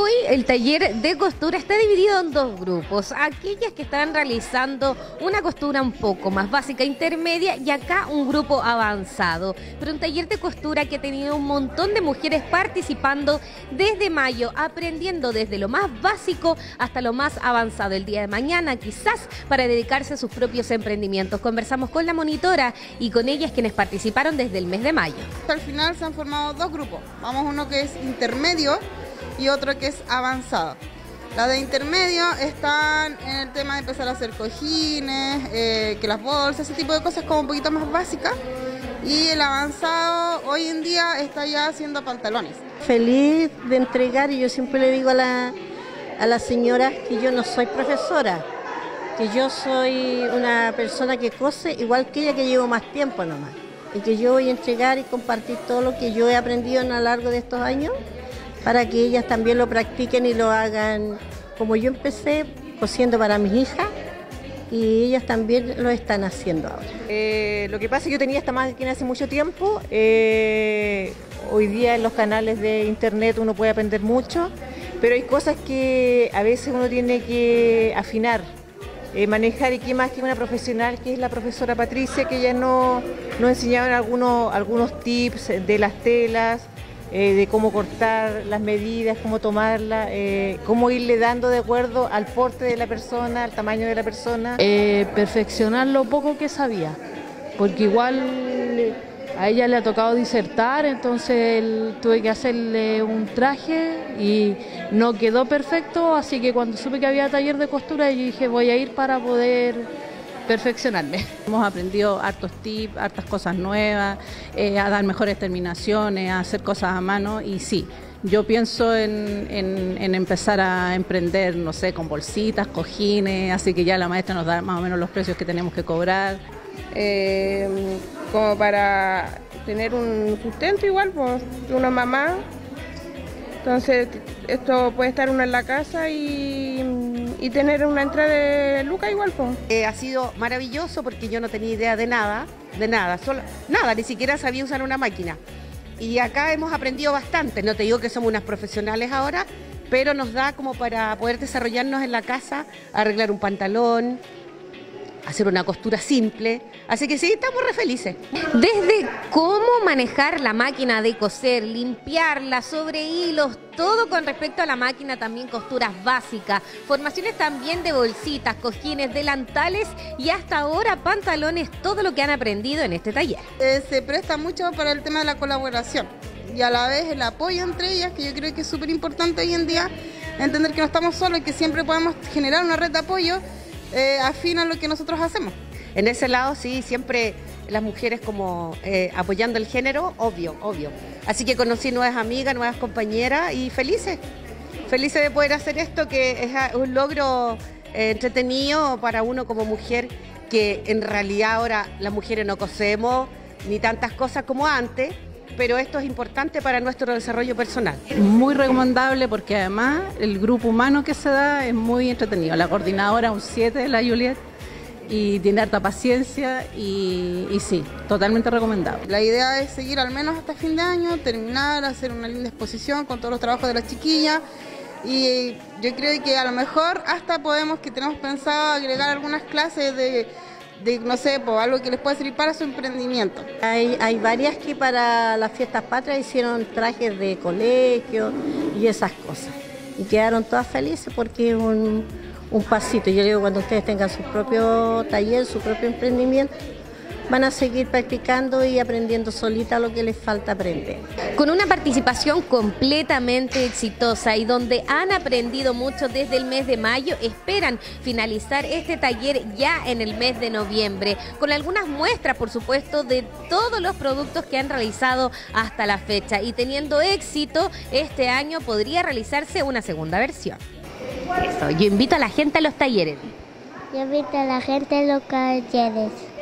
Hoy el taller de costura está dividido en dos grupos, aquellas que están realizando una costura un poco más básica, intermedia, y acá un grupo avanzado. Pero un taller de costura que ha tenido un montón de mujeres participando desde mayo, aprendiendo desde lo más básico hasta lo más avanzado. El día de mañana quizás para dedicarse a sus propios emprendimientos. Conversamos con la monitora y con ellas quienes participaron desde el mes de mayo. Al final se han formado dos grupos, vamos uno que es intermedio y otro que es avanzado. La de intermedio están en el tema de empezar a hacer cojines, que las bolsas, ese tipo de cosas como un poquito más básicas. Y el avanzado hoy en día está ya haciendo pantalones. Feliz de entregar, y yo siempre le digo a las señoras que yo no soy profesora, que yo soy una persona que cose igual que ella, que llevo más tiempo nomás. Y que yo voy a entregar y compartir todo lo que yo he aprendido a lo largo de estos años, para que ellas también lo practiquen y lo hagan como yo empecé, cosiendo para mis hijas, y ellas también lo están haciendo ahora. Lo que pasa es que yo tenía esta máquina hace mucho tiempo. Hoy día en los canales de internet uno puede aprender mucho, pero hay cosas que a veces uno tiene que afinar, manejar, y que más que una profesional, que es la profesora Patricia, que ella nos enseñaban algunos tips de las telas, de cómo cortar las medidas, cómo tomarlas, cómo irle dando de acuerdo al porte de la persona, al tamaño de la persona. Perfeccionar lo poco que sabía, porque igual a ella le ha tocado disertar, entonces tuve que hacerle un traje y no quedó perfecto, así que cuando supe que había taller de costura, yo dije voy a ir para poder perfeccionarme. Hemos aprendido hartos tips, hartas cosas nuevas, a dar mejores terminaciones, a hacer cosas a mano, y sí, yo pienso en empezar a emprender, no sé, con bolsitas, cojines, así que ya la maestra nos da más o menos los precios que tenemos que cobrar. Como para tener un sustento igual, pues, de una mamá. Entonces esto puede estar uno en la casa y tener una entrada de lucas igual, pues. Ha sido maravilloso porque yo no tenía idea de nada, ni siquiera sabía usar una máquina. Y acá hemos aprendido bastante, no te digo que somos unas profesionales ahora, pero nos da como para poder desarrollarnos en la casa, arreglar un pantalón, hacer una costura simple, así que sí, estamos re felices. Desde cómo manejar la máquina de coser, limpiarla, sobre hilos, todo con respecto a la máquina, también costuras básicas, formaciones también de bolsitas, cojines, delantales y hasta ahora pantalones, todo lo que han aprendido en este taller. Se presta mucho para el tema de la colaboración y a la vez el apoyo entre ellas, que yo creo que es súper importante hoy en día, entender que no estamos solos y que siempre podemos generar una red de apoyo afín a lo que nosotros hacemos. En ese lado sí, siempre las mujeres como apoyando el género, obvio. Así que conocí nuevas amigas, nuevas compañeras y felices de poder hacer esto, que es un logro entretenido para uno como mujer, que en realidad ahora las mujeres no cosemos ni tantas cosas como antes, pero esto es importante para nuestro desarrollo personal. Muy recomendable porque además el grupo humano que se da es muy entretenido. La coordinadora un 7 de la Juliet y tiene harta paciencia y sí, totalmente recomendable. La idea es seguir al menos hasta fin de año, terminar, hacer una linda exposición con todos los trabajos de las chiquillas, y yo creo que a lo mejor hasta tenemos pensado agregar algunas clases de no sé, pues, algo que les pueda servir para su emprendimiento. Hay varias que para las fiestas patrias hicieron trajes de colegio y esas cosas, y quedaron todas felices porque es un pasito. Yo digo, cuando ustedes tengan su propio taller, su propio emprendimiento, van a seguir practicando y aprendiendo solita lo que les falta aprender. Con una participación completamente exitosa y donde han aprendido mucho desde el mes de mayo, esperan finalizar este taller ya en el mes de noviembre, con algunas muestras, por supuesto, de todos los productos que han realizado hasta la fecha, y teniendo éxito, este año podría realizarse una segunda versión. Eso, yo invito a la gente a los talleres. Yo invito a la gente a los talleres.